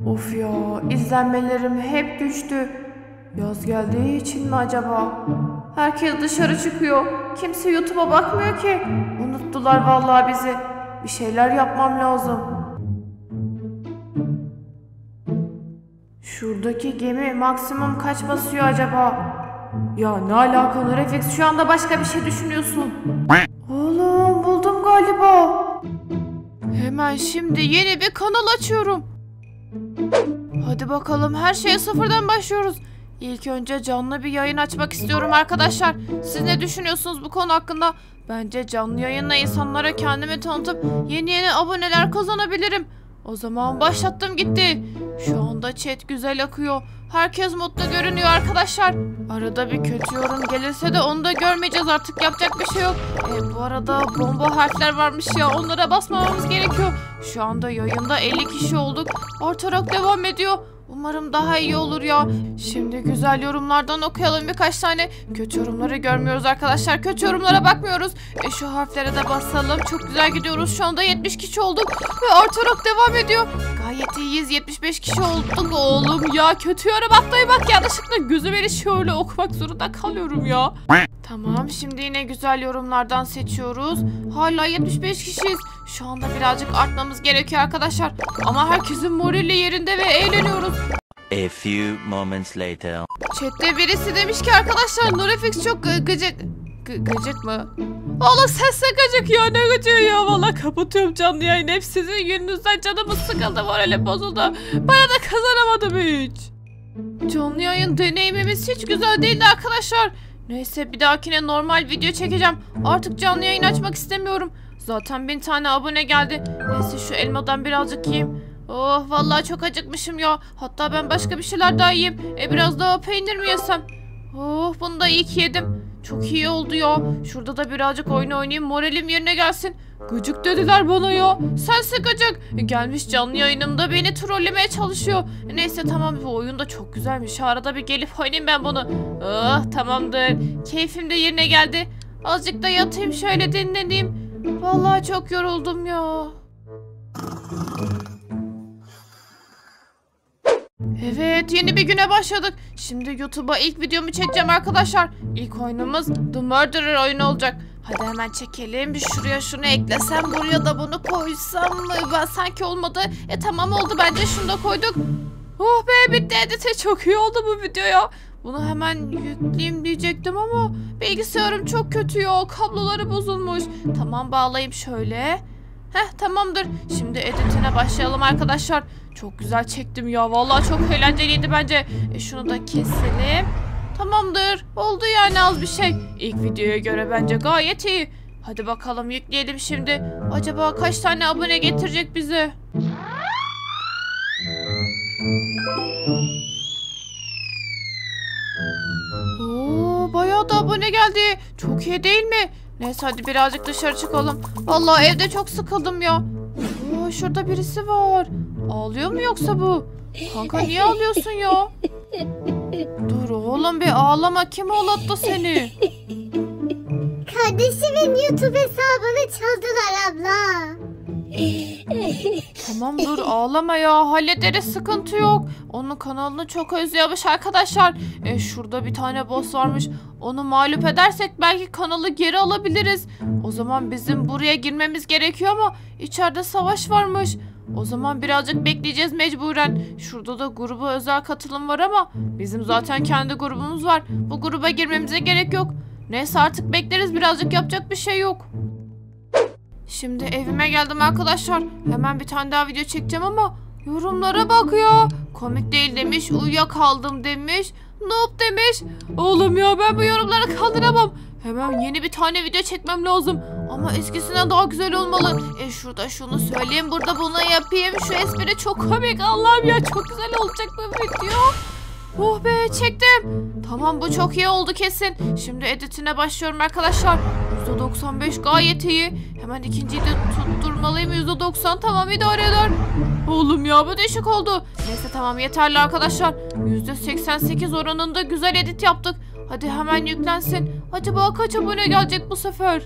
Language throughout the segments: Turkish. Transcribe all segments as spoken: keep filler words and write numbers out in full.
Of ya, izlenmelerim hep düştü. Yaz geldiği için mi acaba? Herkes dışarı çıkıyor. Kimse YouTube'a bakmıyor ki. Unuttular vallahi bizi. Bir şeyler yapmam lazım. Şuradaki gemi maksimum kaç basıyor acaba? Ya ne alakalı Reflex, şu anda başka bir şey düşünüyorsun. Oğlum buldum galiba. Hemen şimdi yeni bir kanal açıyorum. Hadi bakalım, her şeye sıfırdan başlıyoruz. İlk önce canlı bir yayın açmak istiyorum arkadaşlar. Siz ne düşünüyorsunuz bu konu hakkında? Bence canlı yayınla insanlara kendimi tanıtıp yeni yeni aboneler kazanabilirim. O zaman başlattım gitti. Şu anda chat güzel akıyor. Herkes mutlu görünüyor arkadaşlar. Arada bir kötü yorum gelirse de onu da görmeyeceğiz artık. Yapacak bir şey yok. E, bu arada bomba harfler varmış ya. Onlara basmamamız gerekiyor. Şu anda yayında elli kişi olduk. Artarak devam ediyor. Umarım daha iyi olur ya. Şimdi güzel yorumlardan okuyalım birkaç tane. Kötü yorumları görmüyoruz arkadaşlar. Kötü yorumlara bakmıyoruz. E şu harflere de basalım. Çok güzel gidiyoruz. Şu anda yetmiş kişi olduk. Ve artarak devam ediyor. Gayet iyiyiz. yetmiş beş kişi olduk oğlum ya. Kötü yorum atmayı bak, yanlışlıkla gözü beni şöyle okumak zorunda kalıyorum ya. Tamam, şimdi yine güzel yorumlardan seçiyoruz. Hala yetmiş beş kişiyiz. Şu anda birazcık artmamız gerekiyor arkadaşlar. Ama herkesin morali yerinde ve eğleniyoruz. A few moments later. Chat'te birisi demiş ki arkadaşlar Nurefix çok gı gıcık. Gı gıcık mı? Valla sesle gıcık ya, ne gıcığı ya. Valla kapatıyorum canlı yayını. Hep sizin yüzünüzden canımız sıkıldı, moralim bozuldu. Bana da kazanamadım hiç. Canlı yayın deneyimimiz hiç güzel değildi arkadaşlar. Neyse, bir dahakine normal video çekeceğim. Artık canlı yayın açmak istemiyorum. Zaten bin tane abone geldi. Neyse, şu elmadan birazcık yiyeyim. Oh, vallahi çok acıkmışım ya. Hatta ben başka bir şeyler daha yiyeyim. E biraz daha peynir mi yesem? Oh, bunu da iyi ki yedim. Çok iyi oldu ya. Şurada da birazcık oyun oynayayım, moralim yerine gelsin. Gıcık dediler bana ya. Sense gıcık. E, gelmiş canlı yayınımda beni trollemeye çalışıyor. E, neyse tamam, bu oyun da çok güzelmiş. Arada bir gelip oynayayım ben bunu. Oh, tamamdır. Keyfim de yerine geldi. Azıcık da yatayım, şöyle dinleneyim. Vallahi çok yoruldum ya. Evet, yeni bir güne başladık. Şimdi YouTube'a ilk videomu çekeceğim arkadaşlar. İlk oyunumuz The Murderer oyunu olacak. Hadi hemen çekelim. Bir şuraya şunu eklesem, buraya da bunu koysam mı? Ben sanki olmadı. E tamam, oldu bence, şunu da koyduk. Oh be, bitti editi. Çok iyi oldu bu video ya. Bunu hemen yükleyeyim diyecektim ama bilgisayarım çok kötü ya. Kabloları bozulmuş. Tamam, bağlayayım şöyle. Heh, tamamdır. Şimdi editine başlayalım arkadaşlar. Çok güzel çektim ya. Vallahi çok eğlenceliydi bence. E, şunu da keselim. Tamamdır. Oldu yani, az bir şey. İlk videoya göre bence gayet iyi. Hadi bakalım, yükleyelim şimdi. Acaba kaç tane abone getirecek bize? Oo, bayağı da abone geldi. Çok iyi değil mi? Neyse, hadi birazcık dışarı çıkalım. Vallahi evde çok sıkıldım ya. Oo, şurada birisi var. Ağlıyor mu yoksa bu? Kanka, niye ağlıyorsun ya? Dur oğlum, bir ağlama. Kim ağlattı seni? Kardeşimin YouTube hesabını çaldılar abla. Tamam, dur ağlama ya, hallederiz, sıkıntı yok. Onun kanalını çok özlüyormuş arkadaşlar. E, şurada bir tane boss varmış. Onu mağlup edersek belki kanalı geri alabiliriz. O zaman bizim buraya girmemiz gerekiyor ama içeride savaş varmış. O zaman birazcık bekleyeceğiz mecburen. Şurada da gruba özel katılım var ama bizim zaten kendi grubumuz var. Bu gruba girmemize gerek yok. Neyse, artık bekleriz birazcık, yapacak bir şey yok. Şimdi evime geldim arkadaşlar. Hemen bir tane daha video çekeceğim ama yorumlara bak ya. Komik değil demiş, uyuyakaldım demiş, noob demiş. Oğlum ya, ben bu yorumları kaldıramam. Hemen yeni bir tane video çekmem lazım. Ama eskisinden daha güzel olmalı. E şurada şunu söyleyeyim, burada bunu yapayım. Şu espri çok komik, Allah'ım ya, çok güzel olacak bu video. Oh be, çektim. Tamam, bu çok iyi oldu kesin. Şimdi editine başlıyorum arkadaşlar. yüzde doksan beş gayet iyi. Hemen ikinciyi de tutturmalıyım. yüzde doksan tamam, idare eder. Oğlum ya, bu değişik oldu. Neyse tamam, yeterli arkadaşlar. yüzde seksen sekiz oranında güzel edit yaptık. Hadi hemen yüklensin. Acaba kaç abone gelecek bu sefer?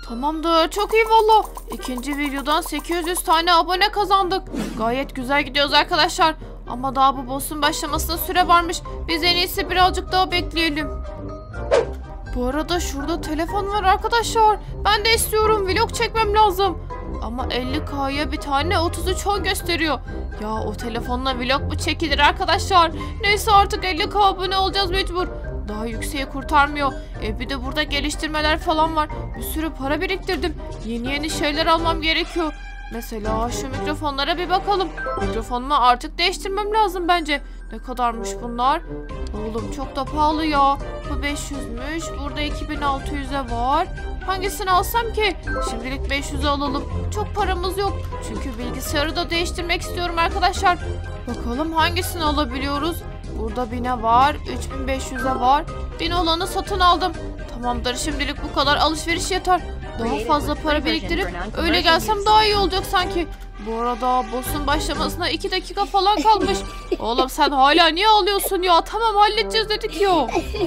Tamamdır, çok iyi valla. İkinci videodan sekiz yüz tane abone kazandık. Gayet güzel gidiyoruz arkadaşlar. Ama daha bu boss'un başlamasına süre varmış. Biz en iyisi birazcık daha bekleyelim. Bu arada şurada telefon var arkadaşlar. Ben de istiyorum, vlog çekmem lazım. Ama elli K'ya bir tane otuz üç on gösteriyor. Ya o telefonla vlog mu çekilir arkadaşlar? Neyse artık elli K abone olacağız mecbur. Daha yükseğe kurtarmıyor. E bir de burada geliştirmeler falan var. Bir sürü para biriktirdim. Yeni yeni şeyler almam gerekiyor. Mesela şu mikrofonlara bir bakalım. Mikrofonumu artık değiştirmem lazım bence. Ne kadarmış bunlar? Oğlum çok da pahalı ya. Bu beş yüzmüş. Burada iki bin altı yüze var. Hangisini alsam ki? Şimdilik beş yüze alalım. Çok paramız yok. Çünkü bilgisayarı da değiştirmek istiyorum arkadaşlar. Bakalım hangisini alabiliyoruz? Burada bine var. üç bin beş yüze var. bin olanı satın aldım. Tamamdır, şimdilik bu kadar alışveriş yeter. Daha fazla para biriktirip öyle gelsem daha iyi olacak sanki. Bu arada boss'un başlamasına iki dakika falan kalmış. Oğlum sen hala niye ağlıyorsun ya? Tamam, halledeceğiz dedik ya.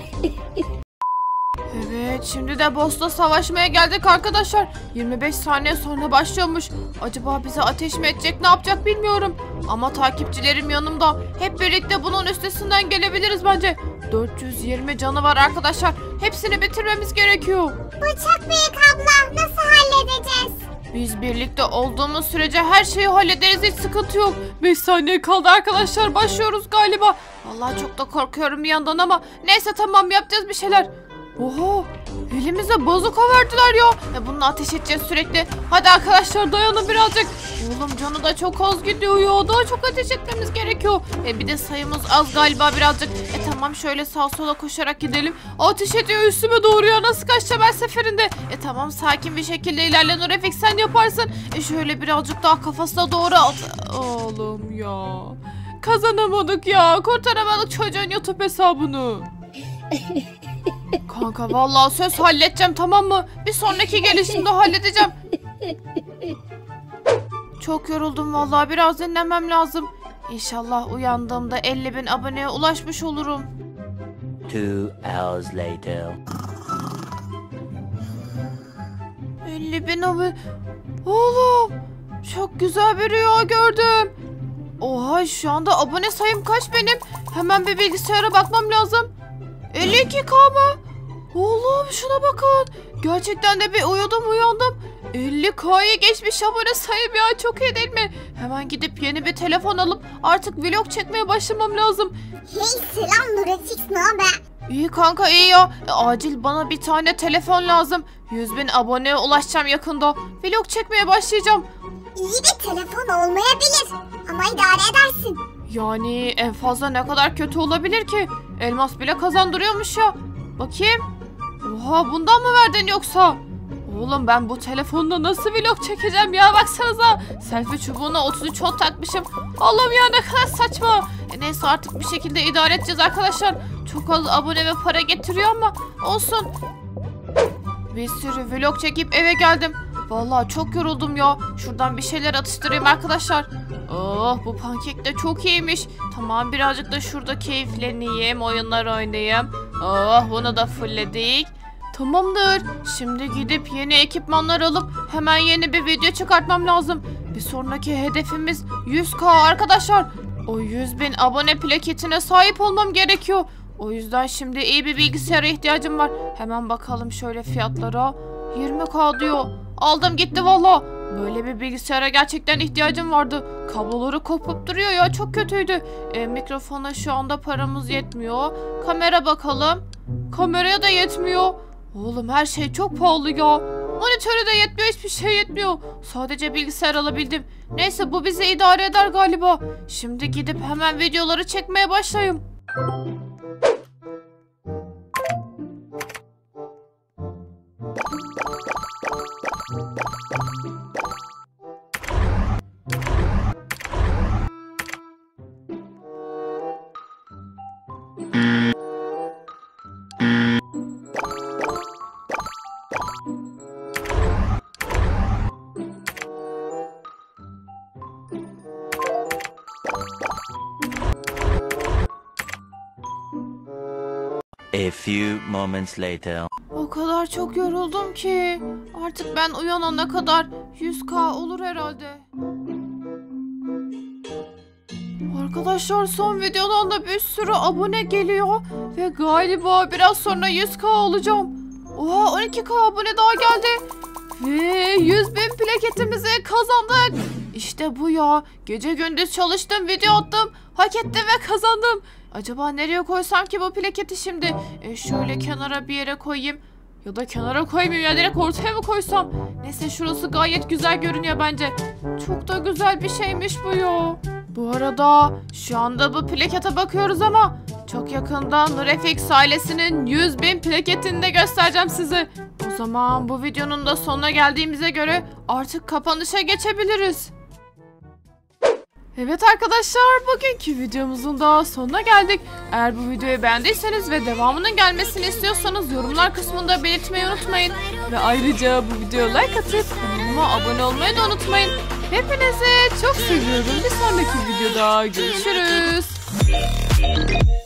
Evet, şimdi de boss'la savaşmaya geldik arkadaşlar. yirmi beş saniye sonra başlıyormuş. Acaba bize ateş mi edecek, ne yapacak bilmiyorum. Ama takipçilerim yanımda. Hep birlikte bunun üstesinden gelebiliriz bence. dört yüz yirmi canı var arkadaşlar. Hepsini bitirmemiz gerekiyor. Bu çok büyük abla. Nasıl halledeceğiz? Biz birlikte olduğumuz sürece her şeyi hallederiz, hiç sıkıntı yok. beş saniye kaldı arkadaşlar, başlıyoruz galiba. Vallahi çok da korkuyorum bir yandan ama neyse, tamam, yapacağız bir şeyler. Oha, elimize bazuka verdiler ya. E bununla ateş edeceğiz sürekli. Hadi arkadaşlar, dayanın birazcık. Oğlum canı da çok az gidiyor ya. Daha çok ateş etmemiz gerekiyor. E bir de sayımız az galiba birazcık. E tamam, şöyle sağ sola koşarak gidelim. Ateş ediyor üstüme doğru ya. Nasıl kaçacağım her seferinde? E tamam, sakin bir şekilde ilerle Nurefik, sen yaparsın. E şöyle birazcık daha kafasına doğru at. Oğlum ya. Kazanamadık ya. Kurtaramadık çocuğun YouTube hesabını. Kanka vallahi söz halledeceğim, tamam mı? Bir sonraki gelişimde halledeceğim. Çok yoruldum vallahi, biraz dinlemem lazım. İnşallah uyandığımda elli bin aboneye ulaşmış olurum. Two hours later. elli bin abone... Oğlum çok güzel bir rüya gördüm. Oha, şu anda abone sayım kaç benim? Hemen bir bilgisayara bakmam lazım. elli iki K mı? Oğlum şuna bakın. Gerçekten de bir uyudum uyandım. elli K'yı geçmiş abone sayım ya, çok iyi değil mi? Hemen gidip yeni bir telefon alıp artık vlog çekmeye başlamam lazım. Hey selam Nurefik, ne haber? İyi kanka, iyi ya. E, acil bana bir tane telefon lazım. yüz bin aboneye ulaşacağım yakında. Vlog çekmeye başlayacağım. İyi bir telefon olmayabilir ama idare edersin. Yani en fazla ne kadar kötü olabilir ki? Elmas bile kazandırıyormuş ya. Bakayım. Oha, bundan mı verdin yoksa? Oğlum ben bu telefonla nasıl vlog çekeceğim ya, baksanıza. Selfie çubuğuna otuz üç on takmışım. Allah'ım ya, ne kadar saçma. E neyse, artık bir şekilde idare edeceğiz arkadaşlar. Çok az abone ve para getiriyor ama olsun. Bir sürü vlog çekip eve geldim. Vallahi çok yoruldum ya. Şuradan bir şeyler atıştırayım arkadaşlar. Oh, bu pankek de çok iyiymiş. Tamam, birazcık da şurada keyifleneyim, oyunlar oynayayım. Oh, bunu da fullledik. Tamamdır. Şimdi gidip yeni ekipmanlar alıp hemen yeni bir video çıkartmam lazım. Bir sonraki hedefimiz yüz K arkadaşlar. O yüz bin abone plaketine sahip olmam gerekiyor. O yüzden şimdi iyi bir bilgisayara ihtiyacım var. Hemen bakalım şöyle fiyatlara. yirmi K diyor. Aldım gitti valla. Böyle bir bilgisayara gerçekten ihtiyacım vardı. Kabloları kopup duruyor ya, çok kötüydü. E, mikrofona şu anda paramız yetmiyor. Kamera bakalım. Kameraya da yetmiyor. Oğlum her şey çok pahalı ya. Monitörü de yetmiyor, hiçbir şey yetmiyor. Sadece bilgisayar alabildim. Neyse, bu bizi idare eder galiba. Şimdi gidip hemen videoları çekmeye başlayayım. A few moments later. O kadar çok yoruldum ki Artık ben uyanana kadar yüz K olur herhalde. Arkadaşlar son videodan da bir sürü abone geliyor. Ve galiba biraz sonra yüz K olacağım. Oha on iki K abone daha geldi. Ve yüz bin plaketimizi kazandık. İşte bu ya. Gece gündüz çalıştım, video attım. Hak ettim ve kazandım. Acaba nereye koysam ki bu plaketi şimdi? E şöyle kenara bir yere koyayım. Ya da kenara koymayayım ya, direkt ortaya mı koysam? Neyse şurası gayet güzel görünüyor bence. Çok da güzel bir şeymiş bu ya. Bu arada şu anda bu plakete bakıyoruz ama çok yakında Nurefix ailesinin yüz bin plaketini de göstereceğim size. O zaman bu videonun da sonuna geldiğimize göre artık kapanışa geçebiliriz. Evet arkadaşlar, bugünkü videomuzun da sonuna geldik. Eğer bu videoyu beğendiyseniz ve devamının gelmesini istiyorsanız yorumlar kısmında belirtmeyi unutmayın. Ve ayrıca bu videoya like atıp kanalıma abone olmayı da unutmayın. Hepinizi çok seviyorum. Bir sonraki videoda görüşürüz.